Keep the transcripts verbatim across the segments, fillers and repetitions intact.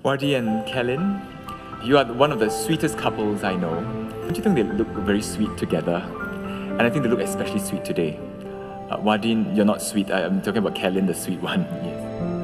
Wardy and Kellyn, you are one of the sweetest couples I know. Don't you think they look very sweet together? And I think they look especially sweet today. Uh, Wardy, you're not sweet. I, I'm talking about Kellyn, the sweet one. Yes.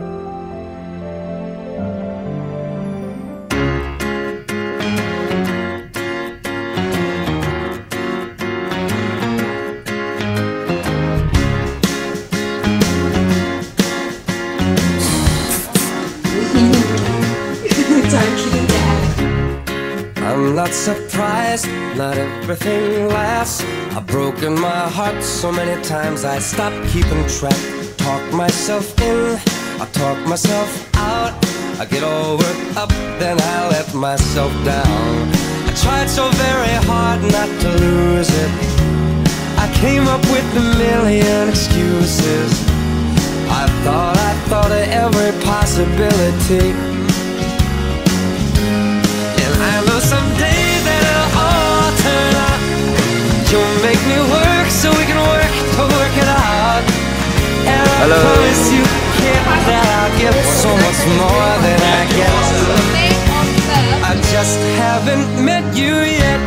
I'm not surprised, not everything lasts. I've broken my heart so many times I stopped keeping track. Talk myself in, I talk myself out. I get all worked up, then I let myself down. I tried so very hard not to lose it. I came up with a million excuses. I thought, I thought of every possibility. I know someday that it'll all turn out. You'll make me work so we can work to work it out. And I Hello. promise you, kid, that I'll give so much more than I get. I just haven't met you yet.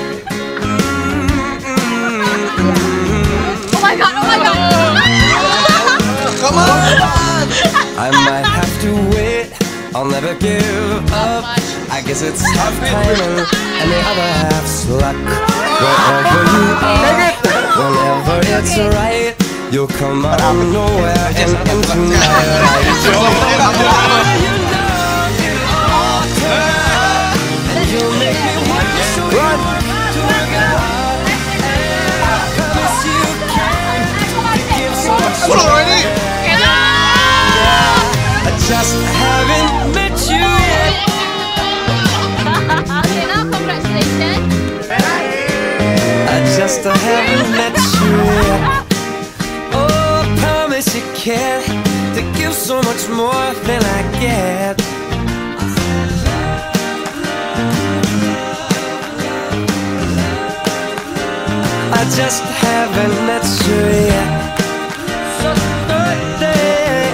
Oh my god, oh my god! Come on! I might have to wait, I'll never give up. I guess it's half timing and the other half's luck. Wherever you are, whenever it's right, you'll come out of nowhere and into my life. You know it'll all turn out, and you'll make me want to show you to work it out. And I promise you can give so much more. I just haven't met you yet. Congratulations! I just haven't met you yet. Oh, I promise you can to give so much more than I get. I just haven't met you yet. So birthday,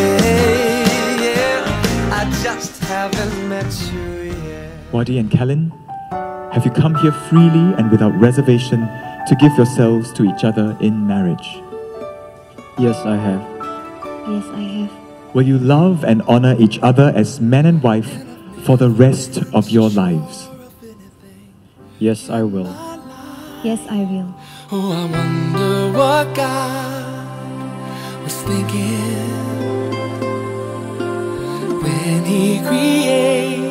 yeah. I just haven't met you yet. Wardy and Kellyn, have you come here freely and without reservation to give yourselves to each other in marriage? Yes, I have. Yes, I have. Will you love and honor each other as man and wife for the rest of your lives? Yes, I will. Yes, I will. Oh, I wonder what God was thinking when He created.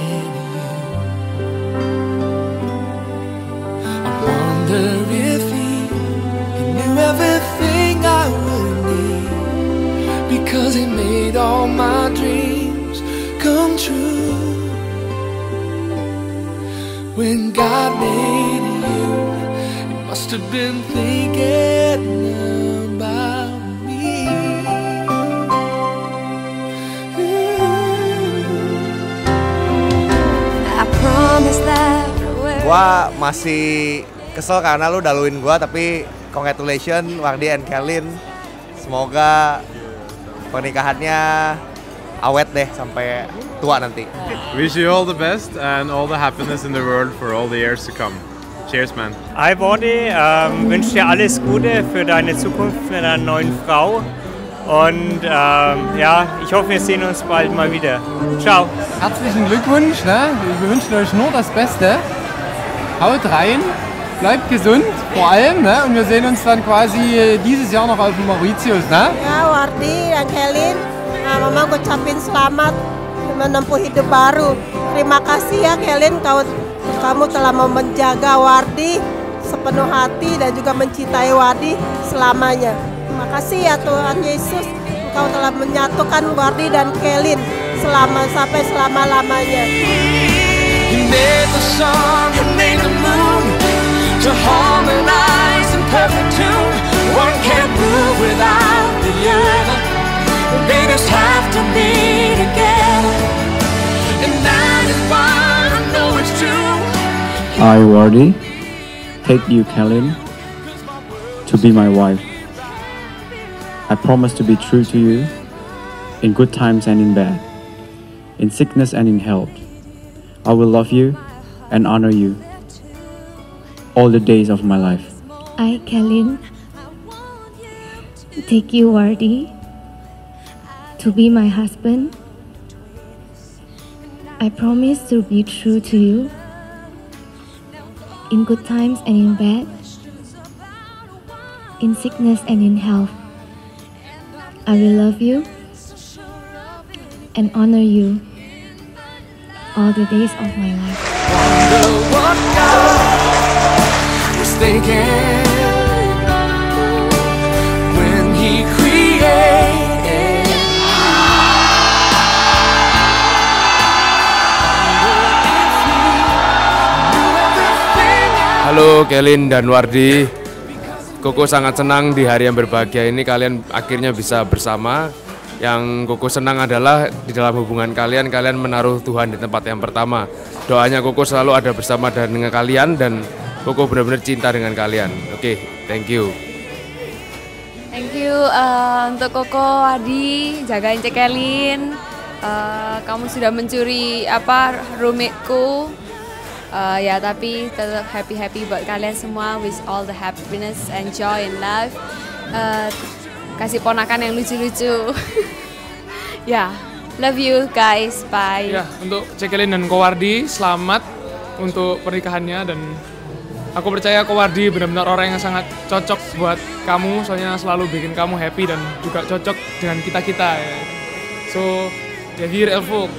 If he, he knew everything I would need, because he made all my dreams come true. When God made you, he must have been thinking about me. I promise that gua masih kesel karena lu daluin gua, tapi congratulations Wardy and Kellyn. Semoga pernikahannya awet deh sampai tua nanti. Wish you all the best and all the happiness in the world for all the years to come. Cheers, man. Hi Wardy, ähm, wünsche dir alles Gute für deine Zukunft mit deiner neuen Frau. Und ähm, ja, ich hoffe, wir sehen uns bald mal wieder. Ciao. Herzlichen Glückwunsch, ne? Wir wünschen euch nur das Beste. Haut rein, bleibt gesund, vor allem, ne? Und wir sehen uns dann quasi dieses Jahr noch auf dem Mauritius, ne? Ya, Wardy dan Kellyn, nah, Mama ngucapin selamat menempuh hidup baru. Terima kasih ya Kellyn, kau, kamu telah mau menjaga Wardy sepenuh hati dan juga mencintai Wardy selamanya. Terima kasih ya Tuhan Yesus, Engkau telah menyatukan Wardy dan Kellyn selama sampai selama-lamanya. You made the sun, you made the moon to harmonize in perfect tune. One can't move without the other. They just have to be together, and that is why I know it's true. I, Wardy, take you, Kellyn, to be my wife. I promise to be true to you in good times and in bad. in sickness and in health. I will love you and honor you all the days of my life. I, Kalin, take you, Wardi, to be my husband. I promise to be true to you in good times and in bad, in sickness and in health. I will love you and honor you all the days of my life. Wonder what God was thinking when He created. Halo Kalin dan Wardi, Koko sangat senang di hari yang berbahagia ini kalian akhirnya bisa bersama. Yang Koko senang adalah di dalam hubungan kalian, kalian menaruh Tuhan di tempat yang pertama. Doanya Koko selalu ada bersama dengan kalian dan Koko benar-benar cinta dengan kalian. Oke, okay, thank you. Thank you uh, untuk Koko, Wardi, jagain Cek Kalin. Uh, kamu sudah mencuri apa roommateku. Uh, ya tapi tetap happy-happy buat kalian semua, with all the happiness and joy in life. Uh, kasih ponakan yang lucu-lucu. Ya, yeah, love you guys, bye. Ya, untuk Cek Kalin dan Ko Wardi, selamat untuk pernikahannya dan aku percaya Ko Wardi benar-benar orang yang sangat cocok buat kamu, soalnya selalu bikin kamu happy dan juga cocok dengan kita-kita ya. So, ya hier Elfok.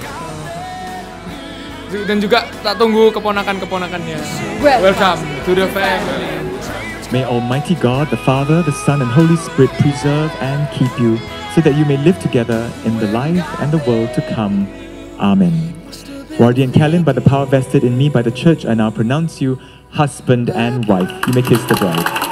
Dan juga tak tunggu keponakan-keponakannya. Welcome to the family. May Almighty God, the Father, the Son, and Holy Spirit preserve and keep you, so that you may live together in the life and the world to come. Amen. Wardi and Kalin, by the power vested in me by the Church, I now pronounce you husband and wife. You may kiss the bride.